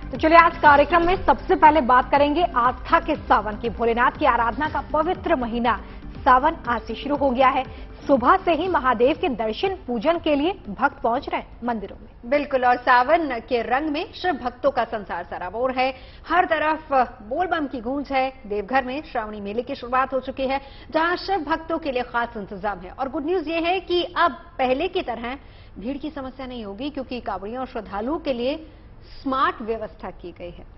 तो चलिए आज कार्यक्रम में सबसे पहले बात करेंगे आस्था के सावन की। भोलेनाथ की आराधना का पवित्र महीना सावन आज से शुरू हो गया है। सुबह से ही महादेव के दर्शन पूजन के लिए भक्त पहुंच रहे हैं मंदिरों में। बिल्कुल, और सावन के रंग में शिव भक्तों का संसार सराबोर है। हर तरफ बोलबम की गूंज है। देवघर में श्रावणी मेले की शुरुआत हो चुकी है, जहां शिव भक्तों के लिए खास इंतजाम है। और गुड न्यूज ये है कि अब पहले की तरह भीड़ की समस्या नहीं होगी, क्योंकि कांवड़ियों और श्रद्धालुओं के लिए स्मार्ट व्यवस्था की गई है।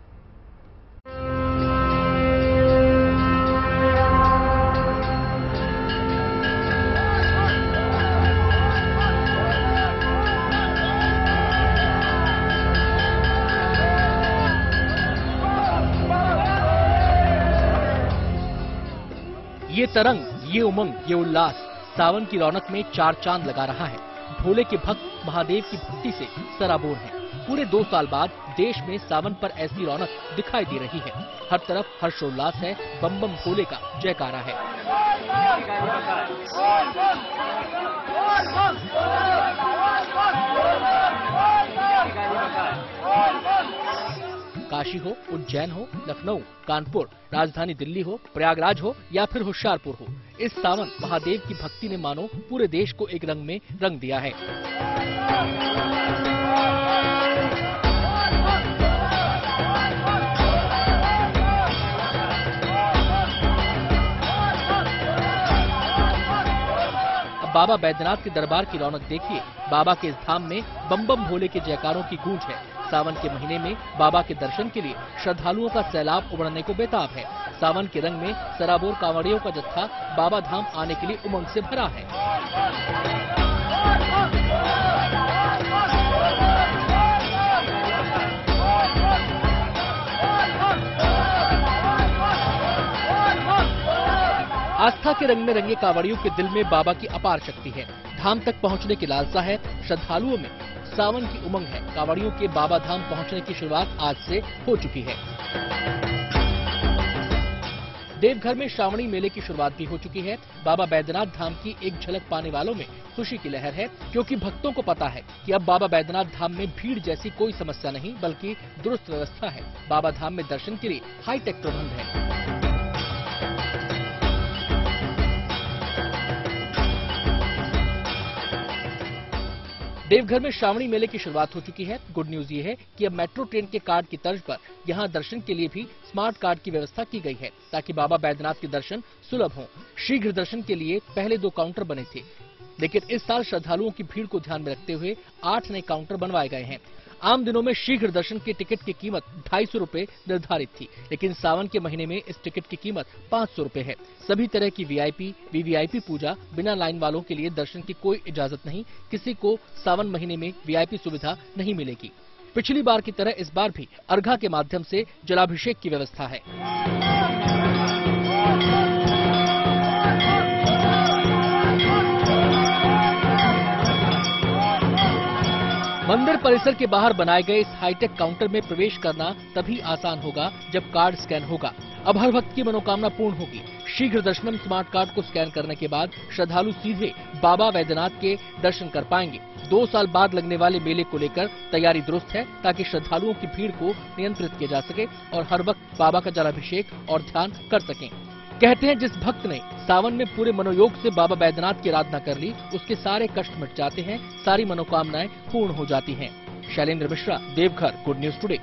ये तरंग, ये उमंग, ये उल्लास सावन की रौनक में चार चांद लगा रहा है। भोले के भक्त महादेव की भक्ति से सराबोर हैं। पूरे 2 साल बाद देश में सावन पर ऐसी रौनक दिखाई दे रही है। हर तरफ हर्षोल्लास है, बम बम भोले का जयकारा है। काशी हो, उज्जैन हो, लखनऊ, कानपुर, राजधानी दिल्ली हो, प्रयागराज हो या फिर होशियारपुर हो, इस सावन महादेव की भक्ति ने मानो पूरे देश को एक रंग में रंग दिया है। अब बाबा बैद्यनाथ के दरबार की रौनक देखिए। बाबा के इस धाम में बम बम भोले के जयकारों की गूंज है। सावन के महीने में बाबा के दर्शन के लिए श्रद्धालुओं का सैलाब उमड़ने को बेताब है। सावन के रंग में सराबोर कांवड़ियों का जत्था बाबा धाम आने के लिए उमंग से भरा है। आस्था के रंग में रंगे कांवड़ियों के दिल में बाबा की अपार शक्ति है। धाम तक पहुंचने की लालसा है। श्रद्धालुओं में सावन की उमंग है। कांवड़ियों के बाबा धाम पहुंचने की शुरुआत आज से हो चुकी है। देवघर में श्रावणी मेले की शुरुआत भी हो चुकी है। बाबा बैद्यनाथ धाम की एक झलक पाने वालों में खुशी की लहर है, क्योंकि भक्तों को पता है कि अब बाबा बैद्यनाथ धाम में भीड़ जैसी कोई समस्या नहीं, बल्कि दुरुस्त व्यवस्था है। बाबा धाम में दर्शन के लिए हाईटेक प्रबंध है। देवघर में श्रावणी मेले की शुरुआत हो चुकी है। गुड न्यूज ये है कि अब मेट्रो ट्रेन के कार्ड की तर्ज पर यहां दर्शन के लिए भी स्मार्ट कार्ड की व्यवस्था की गई है, ताकि बाबा बैद्यनाथ के दर्शन सुलभ हों। शीघ्र दर्शन के लिए पहले 2 काउंटर बने थे, लेकिन इस साल श्रद्धालुओं की भीड़ को ध्यान में रखते हुए 8 नए काउंटर बनवाए गए हैं। आम दिनों में शीघ्र दर्शन के टिकट की कीमत 250 रुपए निर्धारित थी, लेकिन सावन के महीने में इस टिकट की कीमत 500 रुपए है। सभी तरह की वीआईपी, वीवीआईपी पूजा, बिना लाइन वालों के लिए दर्शन की कोई इजाजत नहीं। किसी को सावन महीने में वीआईपी सुविधा नहीं मिलेगी। पिछली बार की तरह इस बार भी अर्घा के माध्यम से जलाभिषेक की व्यवस्था है। मंदिर परिसर के बाहर बनाए गए इस हाईटेक काउंटर में प्रवेश करना तभी आसान होगा जब कार्ड स्कैन होगा। अब हर भक्त की मनोकामना पूर्ण होगी। शीघ्र दर्शनम स्मार्ट कार्ड को स्कैन करने के बाद श्रद्धालु सीधे बाबा बैद्यनाथ के दर्शन कर पाएंगे। 2 साल बाद लगने वाले मेले को लेकर तैयारी दुरुस्त है, ताकि श्रद्धालुओं की भीड़ को नियंत्रित किया जा सके और हर वक्त बाबा का जलाभिषेक और ध्यान कर सकें। कहते हैं जिस भक्त ने सावन में पूरे मनोयोग से बाबा बैद्यनाथ की आराधना कर ली, उसके सारे कष्ट मिट जाते हैं, सारी मनोकामनाएं पूर्ण हो जाती हैं। Shailendra Mishra, Deoghar, good news today.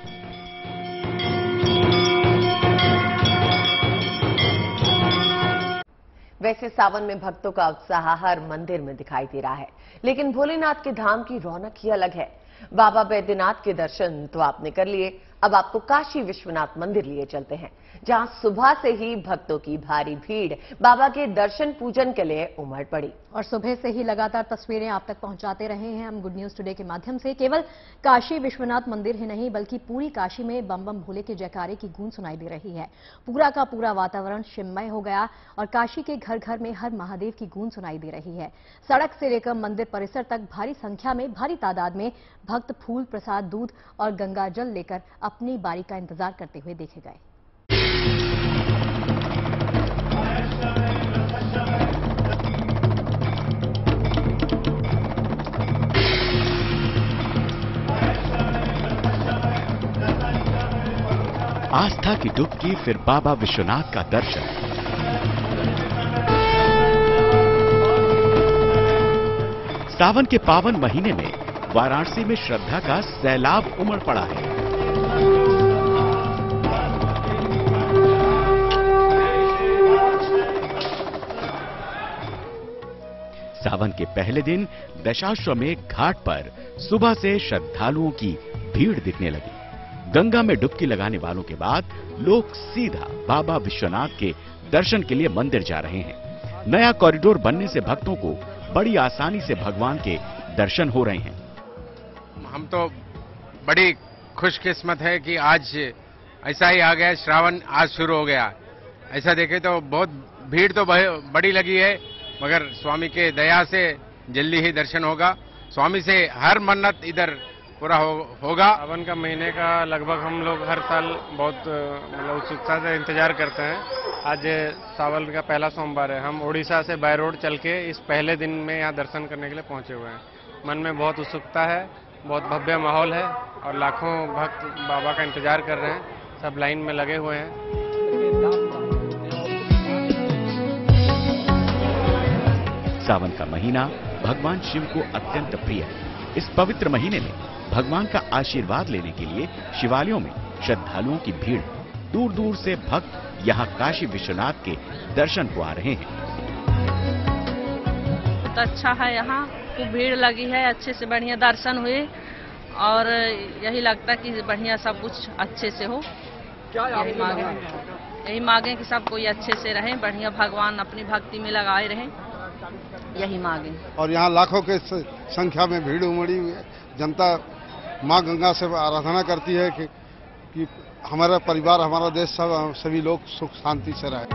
वैसे सावन में भक्तों का उत्साह हर मंदिर में दिखाई दे रहा है, लेकिन भोलेनाथ के धाम की रौनक ही अलग है। बाबा बैद्यनाथ के दर्शन तो आपने कर लिए, अब आपको काशी विश्वनाथ मंदिर लिए चलते हैं, जहां सुबह से ही भक्तों की भारी भीड़ बाबा के दर्शन पूजन के लिए उमड़ पड़ी। और सुबह से ही लगातार तस्वीरें आप तक पहुंचाते रहे हैं हम गुड न्यूज टुडे के माध्यम से। केवल काशी विश्वनाथ मंदिर ही नहीं, बल्कि पूरी काशी में बम बम भोले के जयकारे की गूंज सुनाई दे रही है। पूरा का पूरा वातावरण शिवमय हो गया और काशी के घर घर में हर महादेव की गूंज सुनाई दे रही है। सड़क से लेकर मंदिर परिसर तक भारी संख्या में, भारी तादाद में भक्त फूल, प्रसाद, दूध और गंगा जल लेकर अपनी बारी का इंतजार करते हुए देखे गए। आस्था की डुबकी, फिर बाबा विश्वनाथ का दर्शन। सावन के पावन महीने में वाराणसी में श्रद्धा का सैलाब उमड़ पड़ा है। सावन के पहले दिन दशाश्वमेध घाट पर सुबह से श्रद्धालुओं की भीड़ दिखने लगी। गंगा में डुबकी लगाने वालों के बाद लोग सीधा बाबा विश्वनाथ के दर्शन के लिए मंदिर जा रहे हैं। नया कॉरिडोर बनने से भक्तों को बड़ी आसानी से भगवान के दर्शन हो रहे हैं। हम तो बड़ी खुशकिस्मत है कि आज ऐसा ही आ गया, श्रावण आज शुरू हो गया। ऐसा देखे तो बहुत भीड़ तो बड़ी लगी है, मगर स्वामी के दया से जल्दी ही दर्शन होगा। स्वामी से हर मन्नत इधर पूरा होगा। सावन का महीने का लगभग हम लोग हर साल बहुत मतलब उत्सुकता से इंतजार करते हैं। आज सावन का पहला सोमवार है। हम उड़ीसा से बाय रोड चल के इस पहले दिन में यहाँ दर्शन करने के लिए पहुंचे हुए हैं। मन में बहुत उत्सुकता है, बहुत भव्य माहौल है और लाखों भक्त बाबा का इंतजार कर रहे हैं। सब लाइन में लगे हुए हैं। सावन का महीना भगवान शिव को अत्यंत प्रिय है। इस पवित्र महीने में भगवान का आशीर्वाद लेने के लिए शिवालयों में श्रद्धालुओं की भीड़। दूर दूर से भक्त यहाँ काशी विश्वनाथ के दर्शन को आ रहे हैं। बहुत अच्छा है, यहाँ खूब भीड़ लगी है, अच्छे से बढ़िया दर्शन हुए और यही लगता कि बढ़िया सब कुछ अच्छे से हो। यही मांगे कि सब कोई अच्छे से रहे, बढ़िया भगवान अपनी भक्ति में लगाए रहे, यही मांगे। और यहाँ लाखों के संख्या में भीड़ उमड़ी हुई है। जनता माँ गंगा से आराधना करती है कि हमारा परिवार, हमारा देश, सभी लोग सुख शांति से रहे।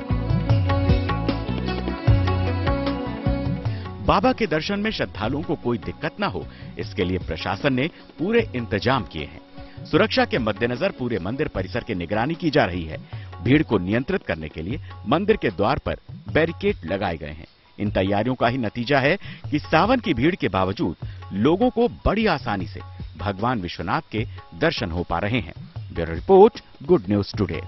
बाबा के दर्शन में श्रद्धालुओं को कोई दिक्कत न हो, इसके लिए प्रशासन ने पूरे इंतजाम किए हैं। सुरक्षा के मद्देनजर पूरे मंदिर परिसर की निगरानी की जा रही है। भीड़ को नियंत्रित करने के लिए मंदिर के द्वार पर बैरिकेड लगाए गए हैं। इन तैयारियों का ही नतीजा है कि सावन की भीड़ के बावजूद लोगों को बड़ी आसानी से भगवान विश्वनाथ के दर्शन हो पा रहे हैं। Bureau report, good news today.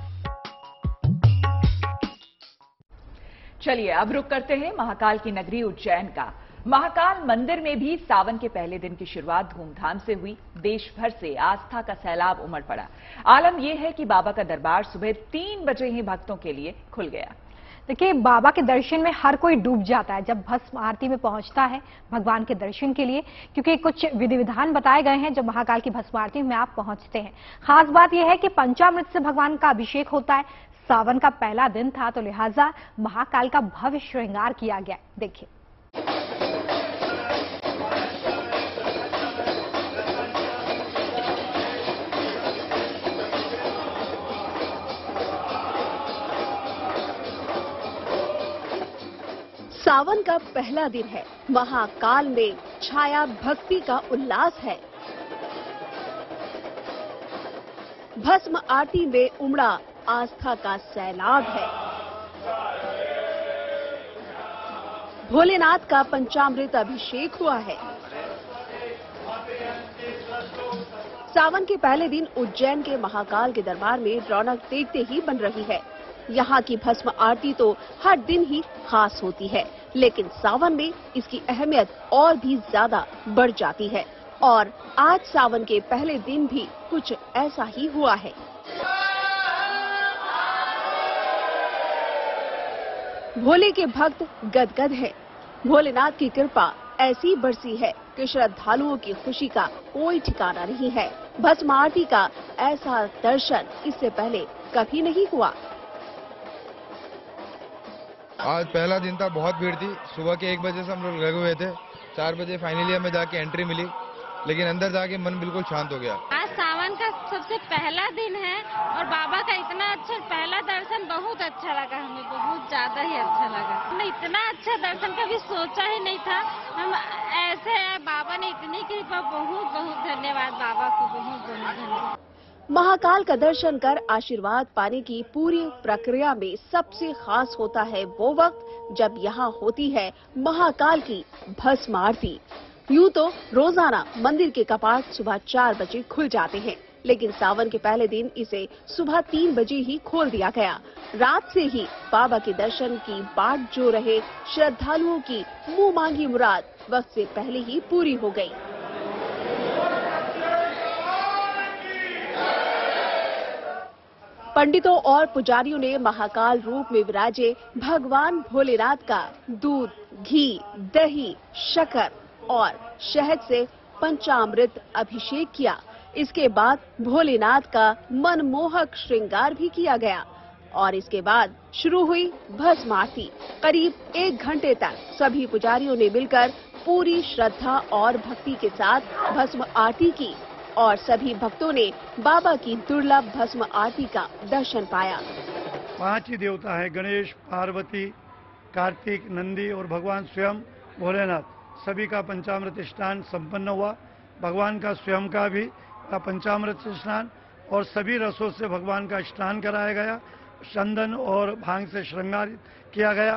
चलिए अब रुक करते हैं महाकाल की नगरी उज्जैन का। महाकाल मंदिर में भी सावन के पहले दिन की शुरुआत धूमधाम से हुई। देश भर से आस्था का सैलाब उमड़ पड़ा। आलम यह है कि बाबा का दरबार सुबह 3 बजे ही भक्तों के लिए खुल गया। देखिए, बाबा के दर्शन में हर कोई डूब जाता है जब भस्म आरती में पहुंचता है भगवान के दर्शन के लिए, क्योंकि कुछ विधि विधान बताए गए हैं जब महाकाल की भस्म आरती में आप पहुंचते हैं। खास बात यह है कि पंचामृत से भगवान का अभिषेक होता है। सावन का पहला दिन था तो लिहाजा महाकाल का भव्य श्रृंगार किया गया। देखिए, सावन का पहला दिन है। महाकाल में छाया भक्ति का उल्लास है। भस्म आरती में उमड़ा आस्था का सैलाब है। भोलेनाथ का पंचामृत अभिषेक हुआ है। सावन के पहले दिन उज्जैन के महाकाल के दरबार में रौनक देखते ही बन रही है। यहाँ की भस्म आरती तो हर दिन ही खास होती है, लेकिन सावन में इसकी अहमियत और भी ज्यादा बढ़ जाती है। और आज सावन के पहले दिन भी कुछ ऐसा ही हुआ है। भोले के भक्त गदगद हैं। भोलेनाथ की कृपा ऐसी बरसी है कि श्रद्धालुओं की खुशी का कोई ठिकाना नहीं है। भस्म आरती का ऐसा दर्शन इससे पहले कभी नहीं हुआ। आज पहला दिन था, बहुत भीड़ थी। सुबह के 1 बजे से हम लोग लगे हुए थे। 4 बजे फाइनली हमें जाके एंट्री मिली, लेकिन अंदर जाके मन बिल्कुल शांत हो गया। आज सावन का सबसे पहला दिन है और बाबा का इतना अच्छा पहला दर्शन बहुत अच्छा लगा। हमें बहुत ज्यादा ही अच्छा लगा। हमने इतना अच्छा दर्शन कभी सोचा ही नहीं था। हम ऐसे बाबा ने इतनी कृपा, बहुत बहुत धन्यवाद बाबा को, बहुत बहुत धन्यवाद। महाकाल का दर्शन कर आशीर्वाद पाने की पूरी प्रक्रिया में सबसे खास होता है वो वक्त जब यहाँ होती है महाकाल की भस्म आरती। यूं तो रोजाना मंदिर के कपाट सुबह 4 बजे खुल जाते हैं, लेकिन सावन के पहले दिन इसे सुबह 3 बजे ही खोल दिया गया। रात से ही बाबा के दर्शन की बाट जो रहे श्रद्धालुओं की मुंह मांगी मुराद वक्त से पहले ही पूरी हो गई। पंडितों और पुजारियों ने महाकाल रूप में विराजे भगवान भोलेनाथ का दूध, घी, दही, शक्कर और शहद से पंचामृत अभिषेक किया। इसके बाद भोलेनाथ का मनमोहक श्रृंगार भी किया गया और इसके बाद शुरू हुई भस्म आरती। करीब 1 घंटे तक सभी पुजारियों ने मिलकर पूरी श्रद्धा और भक्ति के साथ भस्म आरती की और सभी भक्तों ने बाबा की दुर्लभ भस्म आरती का दर्शन पाया। 5 ही देवता है, गणेश, पार्वती, कार्तिक, नंदी और भगवान स्वयं भोलेनाथ। सभी का पंचामृत स्नान संपन्न हुआ। भगवान का स्वयं का भी पंचामृत स्नान और सभी रसों से भगवान का स्नान कराया गया। चंदन और भांग से श्रृंगारित किया गया।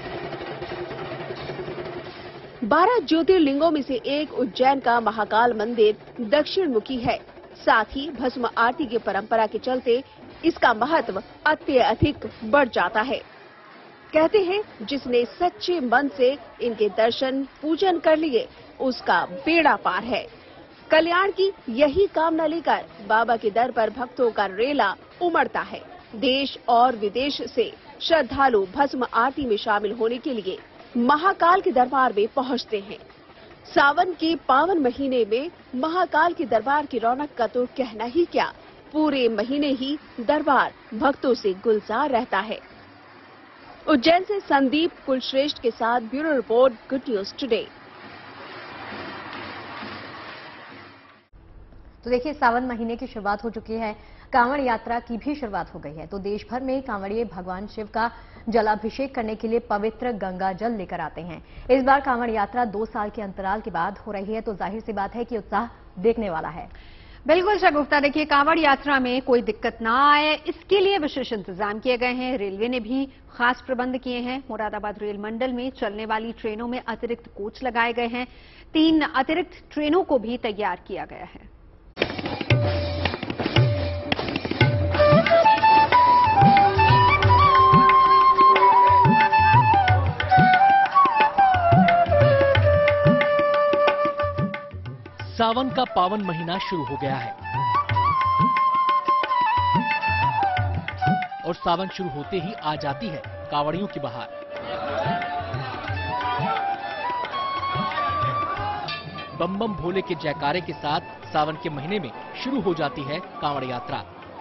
12 ज्योतिर्लिंगों में से एक उज्जैन का महाकाल मंदिर दक्षिण मुखी है। साथ ही भस्म आरती की परंपरा के चलते इसका महत्व अत्यधिक बढ़ जाता है। कहते हैं जिसने सच्चे मन से इनके दर्शन पूजन कर लिए उसका बेड़ा पार है। कल्याण की यही कामना लेकर बाबा के दर पर भक्तों का रेला उमड़ता है। देश और विदेश से श्रद्धालु भस्म आरती में शामिल होने के लिए महाकाल के दरबार में पहुंचते हैं। सावन के पावन महीने में महाकाल के दरबार की रौनक का तो कहना ही क्या, पूरे महीने ही दरबार भक्तों से गुलजार रहता है। उज्जैन से संदीप कुलश्रेष्ठ के साथ bureau report, good news today. तो देखिए, सावन महीने की शुरुआत हो चुकी है, कांवड़ यात्रा की भी शुरुआत हो गई है। तो देश भर में कांवड़िए भगवान शिव का जलाभिषेक करने के लिए पवित्र गंगा जल लेकर आते हैं। इस बार कांवड़ यात्रा 2 साल के अंतराल के बाद हो रही है, तो जाहिर सी बात है कि उत्साह देखने वाला है। बिल्कुल शगुफ्ता, देखिए कांवड़ यात्रा में कोई दिक्कत ना आए इसके लिए विशेष इंतजाम किए गए हैं। रेलवे ने भी खास प्रबंध किए हैं। मुरादाबाद रेल मंडल में चलने वाली ट्रेनों में अतिरिक्त कोच लगाए गए हैं। 3 अतिरिक्त ट्रेनों को भी तैयार किया गया है। सावन का पावन महीना शुरू हो गया है और सावन शुरू होते ही आ जाती है कांवड़ियों की बहार। बम बम भोले के जयकारे के साथ सावन के महीने में शुरू हो जाती है कांवड़ यात्रा।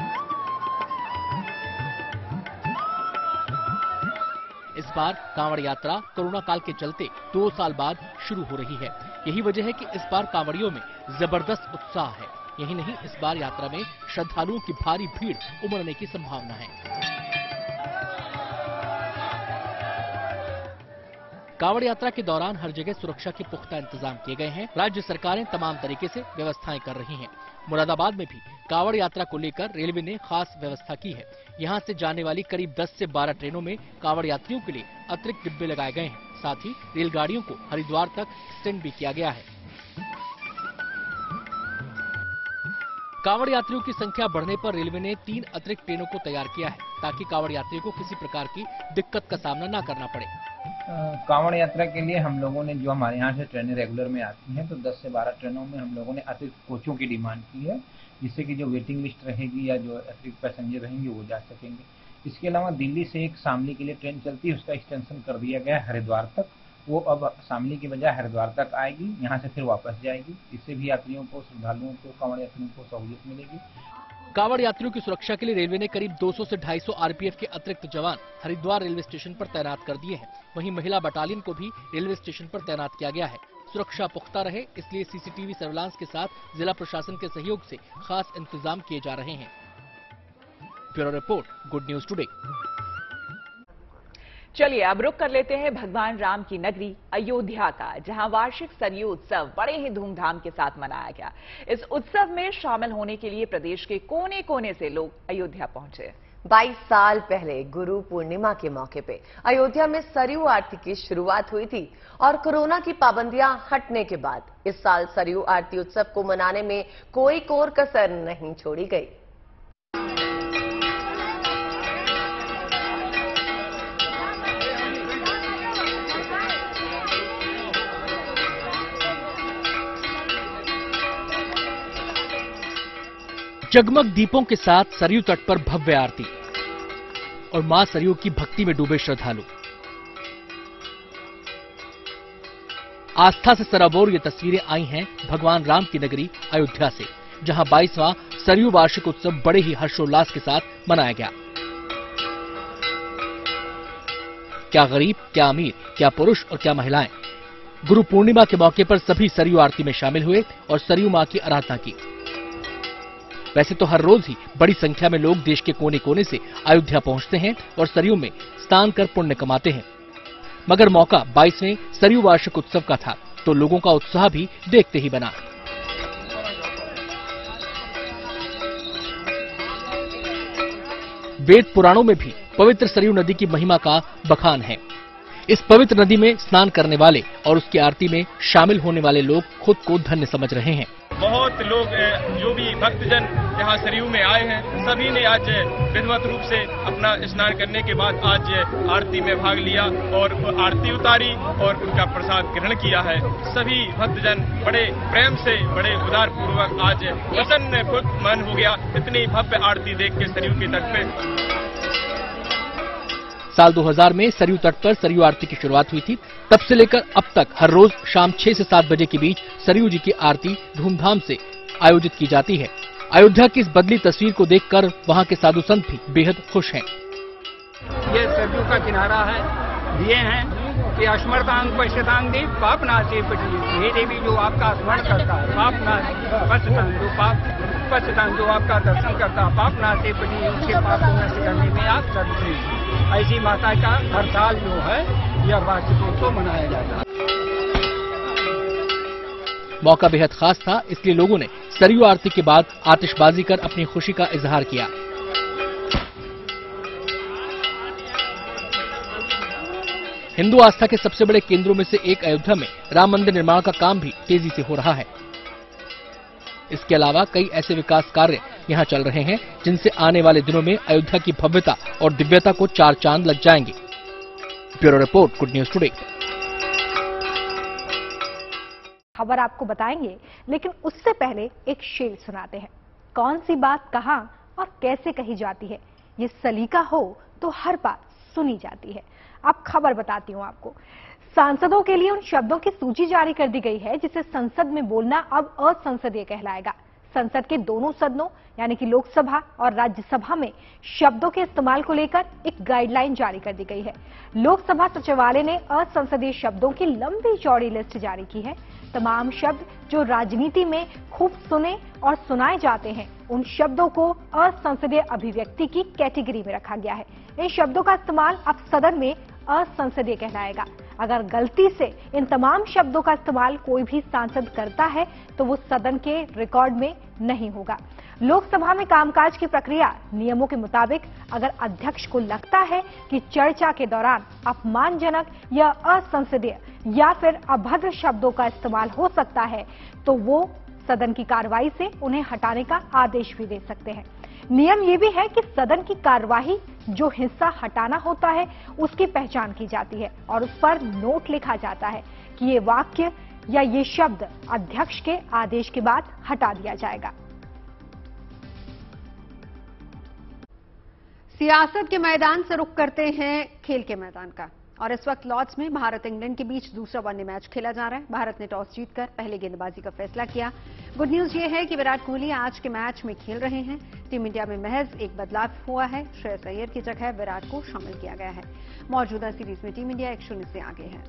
इस बार कांवड़ यात्रा कोरोना काल के चलते 2 साल बाद शुरू हो रही है। यही वजह है कि इस बार कांवड़ियों में जबरदस्त उत्साह है। यही नहीं, इस बार यात्रा में श्रद्धालुओं की भारी भीड़ उमड़ने की संभावना है। कांवड़ यात्रा के दौरान हर जगह सुरक्षा के पुख्ता इंतजाम किए गए हैं। राज्य सरकारें तमाम तरीके से व्यवस्थाएं कर रही हैं। मुरादाबाद में भी कांवड़ यात्रा को लेकर रेलवे ने खास व्यवस्था की है। यहां से जाने वाली करीब 10 से 12 ट्रेनों में कांवड़ यात्रियों के लिए अतिरिक्त डिब्बे लगाए गए हैं। साथ ही रेलगाड़ियों को हरिद्वार तक एक्सटेंड भी किया गया है। कांवड़ यात्रियों की संख्या बढ़ने पर रेलवे ने 3 अतिरिक्त ट्रेनों को तैयार किया है ताकि कांवड़ यात्रियों को किसी प्रकार की दिक्कत का सामना न करना पड़े। कांवड़ यात्रा के लिए हम लोगों ने जो हमारे यहाँ से ट्रेनें रेगुलर में आती हैं तो 10 से 12 ट्रेनों में हम लोगों ने अतिरिक्त कोचों की डिमांड की है, जिससे कि जो वेटिंग लिस्ट रहेगी या जो अतिरिक्त पैसेंजर रहेंगे वो जा सकेंगे। इसके अलावा दिल्ली से एक शामली के लिए ट्रेन चलती है, उसका एक्सटेंशन कर दिया गया है हरिद्वार तक। वो अब शामली की बजाय हरिद्वार तक आएगी, यहाँ से फिर वापस जाएगी। इससे भी यात्रियों को, श्रद्धालुओं को, कांवड़ यात्रियों को सहूलियत मिलेगी। कांवड़ यात्रियों की सुरक्षा के लिए रेलवे ने करीब 200 से 250 आरपीएफ के अतिरिक्त जवान हरिद्वार रेलवे स्टेशन पर तैनात कर दिए हैं। वहीं महिला बटालियन को भी रेलवे स्टेशन पर तैनात किया गया है। सुरक्षा पुख्ता रहे इसलिए सीसीटीवी सर्विलांस के साथ जिला प्रशासन के सहयोग से खास इंतजाम किए जा रहे हैं। Bureau report, good news today. चलिए अब रुक कर लेते हैं भगवान राम की नगरी अयोध्या का, जहां वार्षिक सरयू उत्सव बड़े ही धूमधाम के साथ मनाया गया। इस उत्सव में शामिल होने के लिए प्रदेश के कोने कोने से लोग अयोध्या पहुंचे। 22 साल पहले गुरु पूर्णिमा के मौके पे अयोध्या में सरयू आरती की शुरुआत हुई थी और कोरोना की पाबंदियां हटने के बाद इस साल सरयू आरती उत्सव को मनाने में कोई कोर कसर नहीं छोड़ी गई। जगमग दीपों के साथ सरयू तट पर भव्य आरती और मां सरयू की भक्ति में डूबे श्रद्धालु। आस्था से सराबोर ये तस्वीरें आई हैं भगवान राम की नगरी अयोध्या से, जहां 22वां सरयू वार्षिक उत्सव बड़े ही हर्षोल्लास के साथ मनाया गया। क्या गरीब, क्या अमीर, क्या पुरुष और क्या महिलाएं, गुरु पूर्णिमा के मौके पर सभी सरयू आरती में शामिल हुए और सरयू मां की आराधना की। वैसे तो हर रोज ही बड़ी संख्या में लोग देश के कोने कोने से अयोध्या पहुंचते हैं और सरयू में स्नान कर पुण्य कमाते हैं, मगर मौका 22वें सरयू वार्षिक उत्सव का था तो लोगों का उत्साह भी देखते ही बना। वेद पुराणों में भी पवित्र सरयू नदी की महिमा का बखान है। इस पवित्र नदी में स्नान करने वाले और उसकी आरती में शामिल होने वाले लोग खुद को धन्य समझ रहे हैं। बहुत लोग जो भी भक्तजन यहाँ सरयू में आए हैं, सभी ने आज विधिवत रूप से अपना स्नान करने के बाद आज आरती में भाग लिया और आरती उतारी और उनका प्रसाद ग्रहण किया है। सभी भक्तजन बड़े प्रेम से, बड़े उदार पूर्वक आज प्रसन्न मन हो गया इतनी भव्य आरती देख के सरयू के तट पे। साल 2000 में सरयू तट पर सरयू आरती की शुरुआत हुई थी। तब से लेकर अब तक हर रोज शाम 6 से 7 बजे के बीच सरयू जी की आरती धूमधाम से आयोजित की जाती है। अयोध्या की इस बदली तस्वीर को देखकर वहां के साधु संत भी बेहद खुश हैं। ये सरयू का किनारा है, दिए हैं कि स्मरतांग पश्यतांग देव पाप नाशे पटी। हे देवी, जो आपका स्मरण करता है पाप नाश पश्यतांग, जो पाप पश्यतांग, जो आपका दर्शन करता है पाप नाशे पटी, उसके पाप को नष्ट करने में आप सर्वश्रेष्ठ। ऐसी माता का हर साल जो है यह वार्षिकोत्सव मनाया जाता है। मौका बेहद खास था, इसलिए लोगों ने सरयू आरती के बाद आतिशबाजी कर अपनी खुशी का इजहार किया। हिंदू आस्था के सबसे बड़े केंद्रों में से एक अयोध्या में राम मंदिर निर्माण का काम भी तेजी से हो रहा है। इसके अलावा कई ऐसे विकास कार्य यहां चल रहे हैं जिनसे आने वाले दिनों में अयोध्या की भव्यता और दिव्यता को 4 चांद लग जाएंगे। Bureau report, good news today. खबर आपको बताएंगे, लेकिन उससे पहले एक शेर सुनाते हैं। कौन सी बात कहां और कैसे कही जाती है, ये सलीका हो तो हर बात सुनी जाती है। अब खबर बताती हूं आपको। सांसदों के लिए उन शब्दों की सूची जारी कर दी गई है जिसे संसद में बोलना अब असंसदीय कहलाएगा। संसद के दोनों सदनों यानी कि लोकसभा और राज्यसभा में शब्दों के इस्तेमाल को लेकर एक गाइडलाइन जारी कर दी गई है। लोकसभा सचिवालय ने असंसदीय शब्दों की लंबी चौड़ी लिस्ट जारी की है। तमाम शब्द जो राजनीति में खूब सुने और सुनाए जाते हैं, उन शब्दों को असंसदीय अभिव्यक्ति की कैटेगरी में रखा गया है। इन शब्दों का इस्तेमाल अब सदन में असंसदीय कहलाएगा। अगर गलती से इन तमाम शब्दों का इस्तेमाल कोई भी सांसद करता है तो वो सदन के रिकॉर्ड में नहीं होगा। लोकसभा में कामकाज की प्रक्रिया नियमों के मुताबिक अगर अध्यक्ष को लगता है कि चर्चा के दौरान अपमानजनक या असंसदीय या फिर अभद्र शब्दों का इस्तेमाल हो सकता है तो वो सदन की कार्रवाई से उन्हें हटाने का आदेश भी दे सकते हैं। नियम ये भी है कि सदन की कार्यवाही जो हिस्सा हटाना होता है उसकी पहचान की जाती है और उस पर नोट लिखा जाता है कि ये वाक्य या ये शब्द अध्यक्ष के आदेश के बाद हटा दिया जाएगा। सियासत के मैदान से रुख करते हैं खेल के मैदान का, और इस वक्त लॉर्ड्स में भारत इंग्लैंड के बीच दूसरा वनडे मैच खेला जा रहा है। भारत ने टॉस जीतकर पहले गेंदबाजी का फैसला किया। गुड न्यूज ये है कि विराट कोहली आज के मैच में खेल रहे हैं। टीम इंडिया में महज एक बदलाव हुआ है, श्रेयस अय्यर की जगह विराट को शामिल किया गया है। मौजूदा सीरीज में टीम इंडिया 1-0 से आगे है।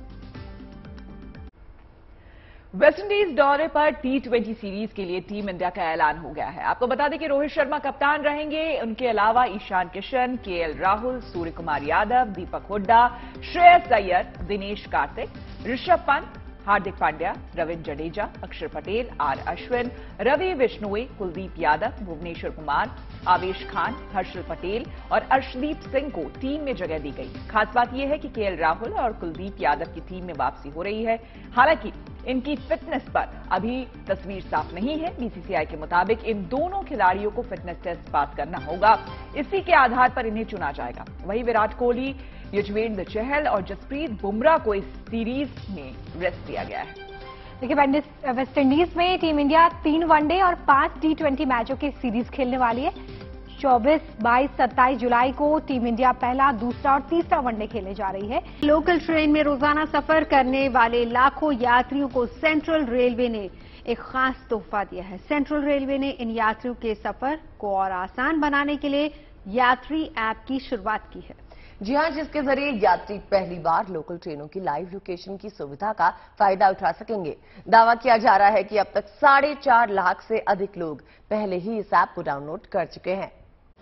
वेस्टइंडीज दौरे पर T20 सीरीज के लिए टीम इंडिया का ऐलान हो गया है। आपको बता दें कि रोहित शर्मा कप्तान रहेंगे। उनके अलावा ईशान किशन, KL राहुल, सूर्य कुमार यादव, दीपक हुड्डा, श्रेयस अय्यर, दिनेश कार्तिक, ऋषभ पंत, हार्दिक पांड्या, रविंद्र जडेजा, अक्षर पटेल, आर अश्विन, रवि बिश्नोई, कुलदीप यादव, भुवनेश्वर कुमार, आवेश खान, हर्षल पटेल और अर्शदीप सिंह को टीम में जगह दी गई। खास बात यह है कि केएल राहुल और कुलदीप यादव की टीम में वापसी हो रही है। हालांकि इनकी फिटनेस पर अभी तस्वीर साफ नहीं है। बीसीसीआई के मुताबिक इन दोनों खिलाड़ियों को फिटनेस टेस्ट पास करना होगा, इसी के आधार पर इन्हें चुना जाएगा। वहीं विराट कोहली, युजवेंद्र चहल और जसप्रीत बुमराह को इस सीरीज में रेस्ट दिया गया है। देखिए, वेस्ट इंडीज में टीम इंडिया 3 वनडे और 5 T20 मैचों की सीरीज खेलने वाली है। 24, 22, 27 जुलाई को टीम इंडिया पहला, दूसरा और तीसरा वनडे खेलने जा रही है। लोकल ट्रेन में रोजाना सफर करने वाले लाखों यात्रियों को सेंट्रल रेलवे ने एक खास तोहफा दिया है। सेंट्रल रेलवे ने इन यात्रियों के सफर को और आसान बनाने के लिए यात्री ऐप की शुरुआत की है। जी हां, जिसके जरिए यात्री पहली बार लोकल ट्रेनों की लाइव लोकेशन की सुविधा का फायदा उठा सकेंगे। दावा किया जा रहा है कि अब तक 4.5 लाख से अधिक लोग पहले ही इस ऐप को डाउनलोड कर चुके हैं।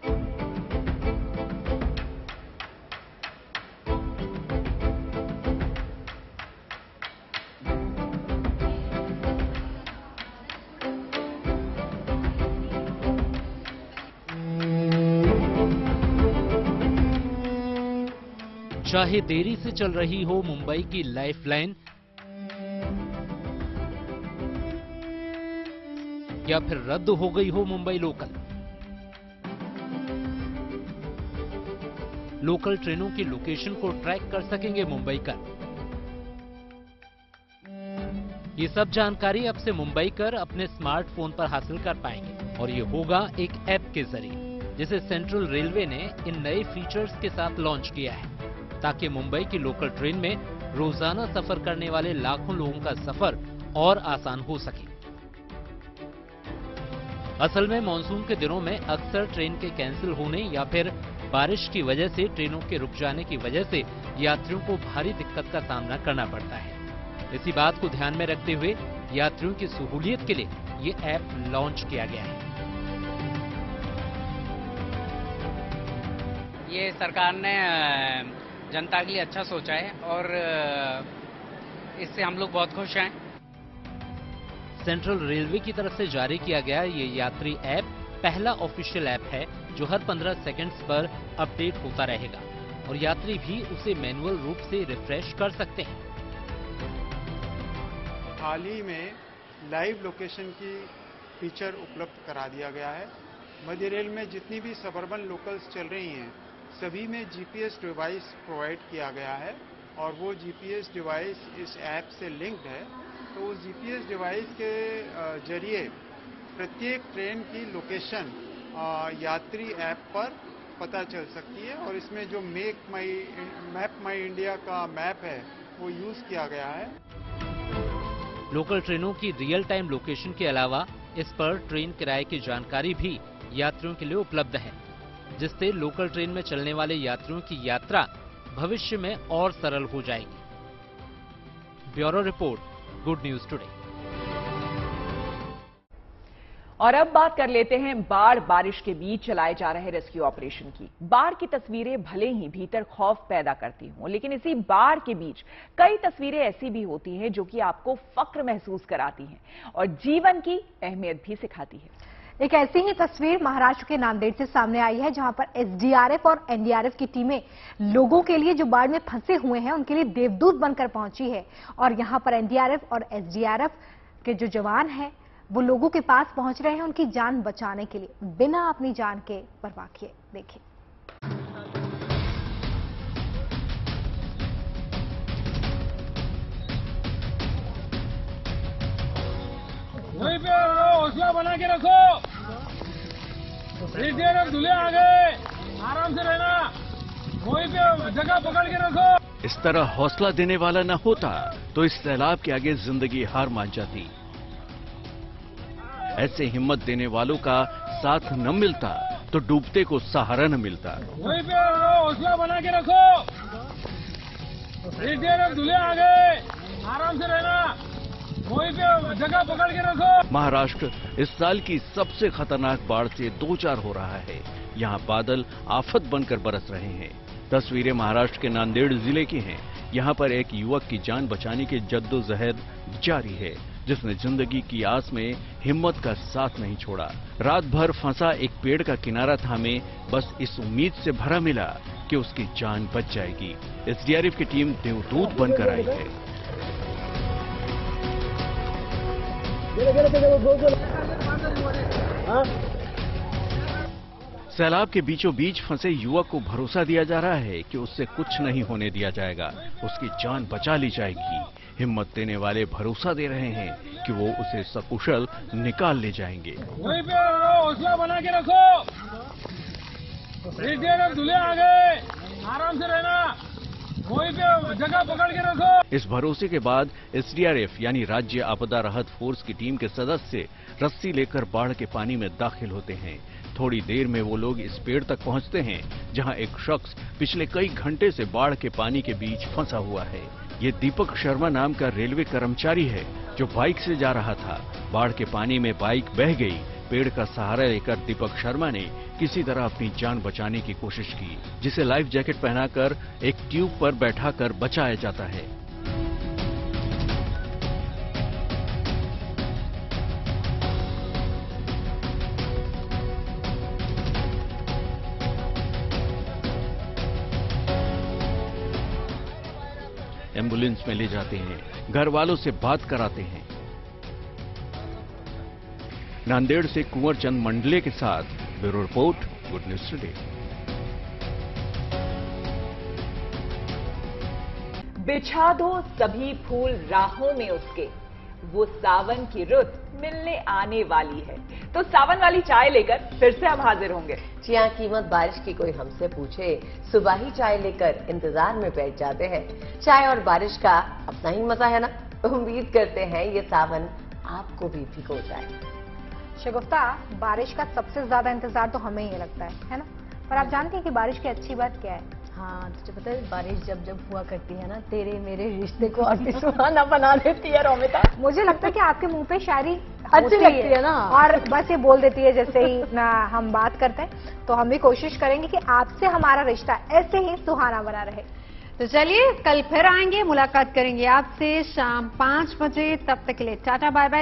चाहे देरी से चल रही हो मुंबई की लाइफलाइन या फिर रद्द हो गई हो मुंबई लोकल ट्रेनों की लोकेशन को ट्रैक कर सकेंगे मुंबईकर। ये सब जानकारी अब से मुंबईकर अपने स्मार्टफोन पर हासिल कर पाएंगे और ये होगा एक ऐप के जरिए, जिसे सेंट्रल रेलवे ने इन नए फीचर्स के साथ लॉन्च किया है, ताकि मुंबई की लोकल ट्रेन में रोजाना सफर करने वाले लाखों लोगों का सफर और आसान हो सके। असल में मॉनसून के दिनों में अक्सर ट्रेन के कैंसिल होने या फिर बारिश की वजह से ट्रेनों के रुक जाने की वजह से यात्रियों को भारी दिक्कत का सामना करना पड़ता है। इसी बात को ध्यान में रखते हुए यात्रियों की सहूलियत के लिए ये ऐप लॉन्च किया गया है। ये सरकार ने जनता के लिए अच्छा सोचा है और इससे हम लोग बहुत खुश हैं। सेंट्रल रेलवे की तरफ से जारी किया गया ये यात्री ऐप पहला ऑफिशियल ऐप है जो हर 15 सेकंड्स पर अपडेट होता रहेगा और यात्री भी उसे मैनुअल रूप से रिफ्रेश कर सकते हैं। हाल ही में लाइव लोकेशन की फीचर उपलब्ध करा दिया गया है। मध्य रेल में जितनी भी सबर्बन लोकल्स चल रही हैं सभी में जीपीएस डिवाइस प्रोवाइड किया गया है और वो जीपीएस डिवाइस इस ऐप से लिंक्ड है। तो उस जीपीएस डिवाइस के जरिए प्रत्येक ट्रेन की लोकेशन यात्री ऐप पर पता चल सकती है और इसमें जो मैप माई इंडिया का मैप है वो यूज किया गया है। लोकल ट्रेनों की रियल टाइम लोकेशन के अलावा इस पर ट्रेन किराए की जानकारी भी यात्रियों के लिए उपलब्ध है, जिससे लोकल ट्रेन में चलने वाले यात्रियों की यात्रा भविष्य में और सरल हो जाएगी। Bureau report, good news today. और अब बात कर लेते हैं बाढ़ बारिश के बीच चलाए जा रहे रेस्क्यू ऑपरेशन की। बाढ़ की तस्वीरें भले ही भीतर खौफ पैदा करती हों, लेकिन इसी बाढ़ के बीच कई तस्वीरें ऐसी भी होती हैं जो कि आपको फक्र महसूस कराती हैं और जीवन की अहमियत भी सिखाती है। एक ऐसी ही तस्वीर महाराष्ट्र के नांदेड़ से सामने आई है, जहां पर एसडीआरएफ और एनडीआरएफ की टीमें लोगों के लिए जो बाढ़ में फंसे हुए हैं उनके लिए देवदूत बनकर पहुंची है और यहां पर एनडीआरएफ और एसडीआरएफ के जो जवान हैं वो लोगों के पास पहुंच रहे हैं उनकी जान बचाने के लिए, बिना अपनी जान के परवाह किए। देखिए, वहीं पे हौसला बना के रखो, धुले आ गए, आराम से रहना, वहीं पे जगह पकड़ के रखो। इस तरह हौसला देने वाला न होता तो इस सैलाब के आगे जिंदगी हार मान जाती। ऐसे हिम्मत देने वालों का साथ न मिलता तो डूबते को सहारा न मिलता। वहीं पे हौसला बना के रखो, धुले आ गए, आराम से रहना, वहीं पे जगह पकड़ के रखो। महाराष्ट्र इस साल की सबसे खतरनाक बाढ़ से दो चार हो रहा है। यहाँ बादल आफत बनकर बरस रहे हैं। तस्वीरें महाराष्ट्र के नांदेड़ जिले की हैं। यहाँ पर एक युवक की जान बचाने की जद्दोजहद जारी है, जिसने जिंदगी की आस में हिम्मत का साथ नहीं छोड़ा। रात भर फंसा एक पेड़ का किनारा थामे बस इस उम्मीद से भरा मिला कि उसकी जान बच जाएगी। एसडीआरएफ की टीम देवदूत बनकर आई है। सैलाब के बीचों बीच फंसे युवक को भरोसा दिया जा रहा है कि उससे कुछ नहीं होने दिया जाएगा, उसकी जान बचा ली जाएगी। हिम्मत देने वाले भरोसा दे रहे हैं कि वो उसे सकुशल निकाल ले जाएंगे। वहीं पे हौसला बना के रखो, दूल्हे आ गए, आराम से रहना, वहीं पे जगह पकड़ के रखो। इस भरोसे के बाद एसडीआरएफ यानी राज्य आपदा राहत फोर्स की टीम के सदस्य रस्सी लेकर बाढ़ के पानी में दाखिल होते हैं। थोड़ी देर में वो लोग इस पेड़ तक पहुंचते हैं, जहां एक शख्स पिछले कई घंटे से बाढ़ के पानी के बीच फंसा हुआ है। ये दीपक शर्मा नाम का रेलवे कर्मचारी है, जो बाइक से जा रहा था। बाढ़ के पानी में बाइक बह गई। पेड़ का सहारा लेकर दीपक शर्मा ने किसी तरह अपनी जान बचाने की कोशिश की, जिसे लाइफ जैकेट पहनाकर एक ट्यूब पर बैठाकर बचाया जाता है। एम्बुलेंस में ले जाते हैं, घर वालों से बात कराते हैं। नांदेड़ से कुंवर चंद मंडले के साथ bureau report, good news today. बिछा दो सभी फूल राहों में उसके, वो सावन की रुत मिलने आने वाली है। तो सावन वाली चाय लेकर फिर से हम हाजिर होंगे। जी हाँ, कीमत बारिश की कोई हमसे पूछे, सुबह ही चाय लेकर इंतजार में बैठ जाते हैं। चाय और बारिश का अपना ही मजा है ना। उम्मीद करते हैं ये सावन आपको भी भिगो जाए। शगुफ्ता, बारिश का सबसे ज्यादा इंतजार तो हमें ही लगता है ना? पर आप जानते हैं कि बारिश की अच्छी बात क्या है? हाँ, तुझे पता है बारिश जब जब हुआ करती है ना, तेरे मेरे रिश्ते को और भी सुहाना बना देती है रोमिता। मुझे लगता है कि आपके मुंह पे शायरी अच्छी लगती है ना, और बस ये बोल देती है जैसे ही ना हम बात करते हैं। तो हम भी कोशिश करेंगे कि आपसे हमारा रिश्ता ऐसे ही सुहाना बना रहे। तो चलिए, कल फिर आएंगे, मुलाकात करेंगे आपसे शाम 5 बजे। तब तक के लिए टाटा बाय बाय।